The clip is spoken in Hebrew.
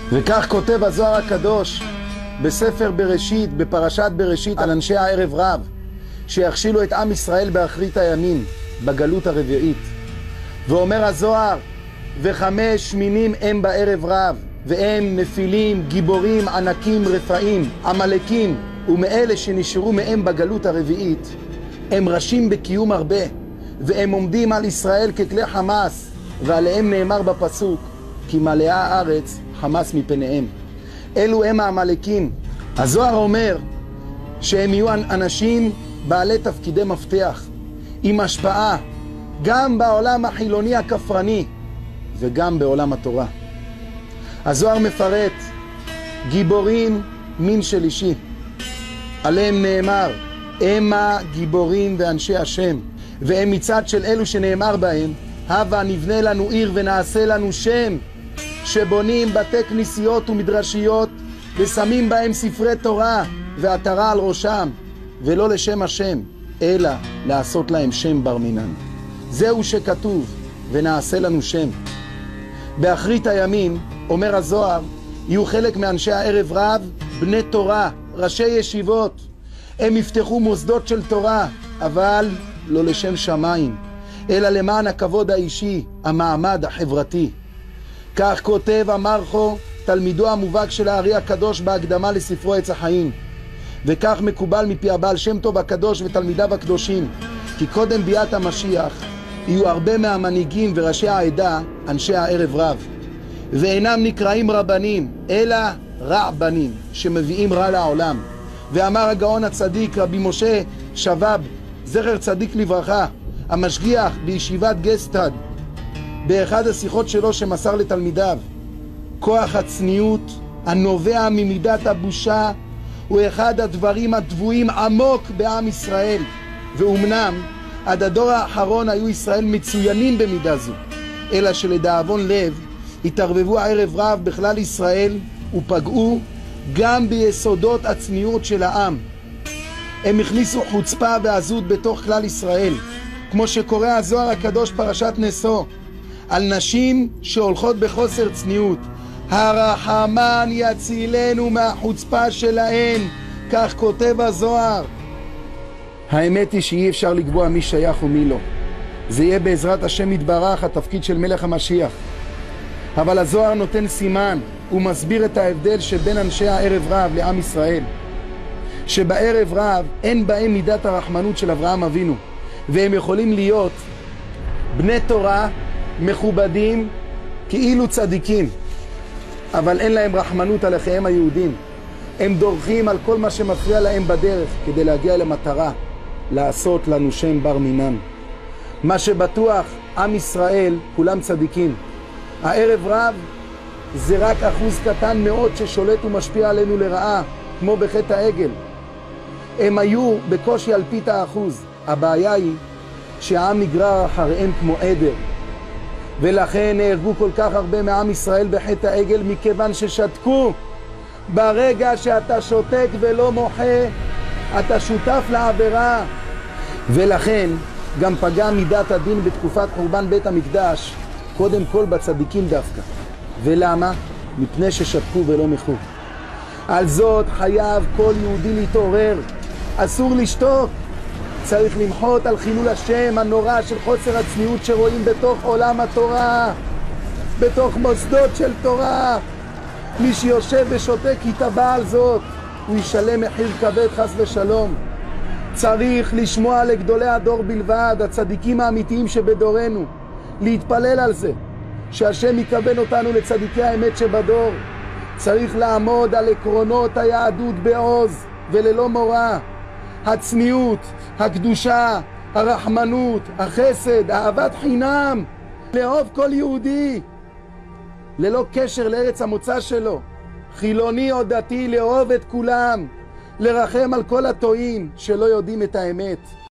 וכך כותב הזוהר הקדוש בספר בראשית, בפרשת בראשית, על אנשי הערב רב שיכשילו את עם ישראל באחרית הימים, בגלות הרביעית. ואומר הזוהר, וחמש מינים הם בערב רב, והם נפילים, גיבורים, ענקים, רפאים, עמלקים, ומאלה שנשארו מהם בגלות הרביעית, הם ראשים בקיום הרבה, והם עומדים על ישראל ככלי חמאס, ועליהם נאמר בפסוק, כי מלאה הארץ חמאס מפניהם. אלו הם העמלקים. הזוהר אומר שהם יהיו אנשים בעלי תפקידי מפתח, עם השפעה, גם בעולם החילוני הכפרני, וגם בעולם התורה. הזוהר מפרט, גיבורים מין שלישי, עליהם נאמר, המה גיבורים ואנשי השם, והם מצד של אלו שנאמר בהם, הבה נבנה לנו עיר ונעשה לנו שם, שבונים בתי כנסיות ומדרשיות, ושמים בהם ספרי תורה ועטרה על ראשם, ולא לשם השם, אלא לעשות להם שם בר מינן. זהו שכתוב, ונעשה לנו שם. באחרית הימים, אומר הזוהר, יהיו חלק מאנשי הערב רב, בני תורה, ראשי ישיבות. הם יפתחו מוסדות של תורה, אבל לא לשם שמיים, אלא למען הכבוד האישי, המעמד החברתי. כך כותב המרחו, תלמידו המובהק של הארי הקדוש בהקדמה לספרו עץ החיים. וכך מקובל מפי הבעל שם טוב הקדוש ותלמידיו הקדושים, כי קודם ביאת המשיח יהיו הרבה מהמנהיגים וראשי העדה אנשי הערב רב, ואינם נקראים רבנים, אלא רעבנים, שמביאים רע לעולם. ואמר הגאון הצדיק רבי משה שבב, זכר צדיק לברכה, המשגיח בישיבת גסטד, באחד השיחות שלו שמסר לתלמידיו, כוח הצניעות הנובע ממידת הבושה הוא אחד הדברים הטבועים עמוק בעם ישראל, ואומנם עד הדור האחרון היו ישראל מצוינים במידה זו, אלא שלדאבון לב התערבבו הערב רב בכלל ישראל ופגעו גם ביסודות הצניעות של העם. הם הכניסו חוצפה ועזות בתוך כלל ישראל, כמו שקורא הזוהר הקדוש פרשת נשוא על נשים שהולכות בחוסר צניעות, הרחמן יצילנו מהחוצפה שלהן, כך כותב הזוהר. האמת היא שאי אפשר לקבוע מי שייך ומי לא, זה יהיה בעזרת השם יתברך התפקיד של מלך המשיח. אבל הזוהר נותן סימן, הוא מסביר את ההבדל שבין אנשי הערב רב לעם ישראל, שבערב רב אין בהם מידת הרחמנות של אברהם אבינו, והם יכולים להיות בני תורה מכובדים כאילו צדיקים, אבל אין להם רחמנות על אחיהם היהודים. הם דורכים על כל מה שמפריע להם בדרך כדי להגיע למטרה, לעשות לנו שם בר מינן. מה שבטוח, עם ישראל כולם צדיקים. הערב רב זה רק אחוז קטן מאוד ששולט ומשפיע עלינו לרעה, כמו בחטא העגל. הם היו בקושי על פית האחוז. הבעיה היא שהעם נגרר אחריהם כמו עדר, ולכן נהרגו כל כך הרבה מעם ישראל בחטא העגל, מכיוון ששתקו. ברגע שאתה שותק ולא מוחה, אתה שותף לעבירה. ולכן גם פגע מידת הדין בתקופת חורבן בית המקדש, קודם כל בצדיקים דווקא. ולמה? מפני ששתקו ולא מחו. על זאת חייב כל יהודי להתעורר, אסור לשתוק. צריך למחות על חילול השם הנורא של חוסר הצניעות שרואים בתוך עולם התורה, בתוך מוסדות של תורה. מי שיושב ושותק יתבע על זאת, הוא ישלם מחיר כבד חס ושלום. צריך לשמוע לגדולי הדור בלבד, הצדיקים האמיתיים שבדורנו, להתפלל על זה שהשם יכוון אותנו לצדיקי האמת שבדור. צריך לעמוד על עקרונות היהדות בעוז וללא מורא, הצניעות, הקדושה, הרחמנות, החסד, אהבת חינם, לאהוב כל יהודי ללא קשר לארץ המוצא שלו, חילוני או דתי, לאהוב את כולם, לרחם על כל הטועים שלא יודעים את האמת.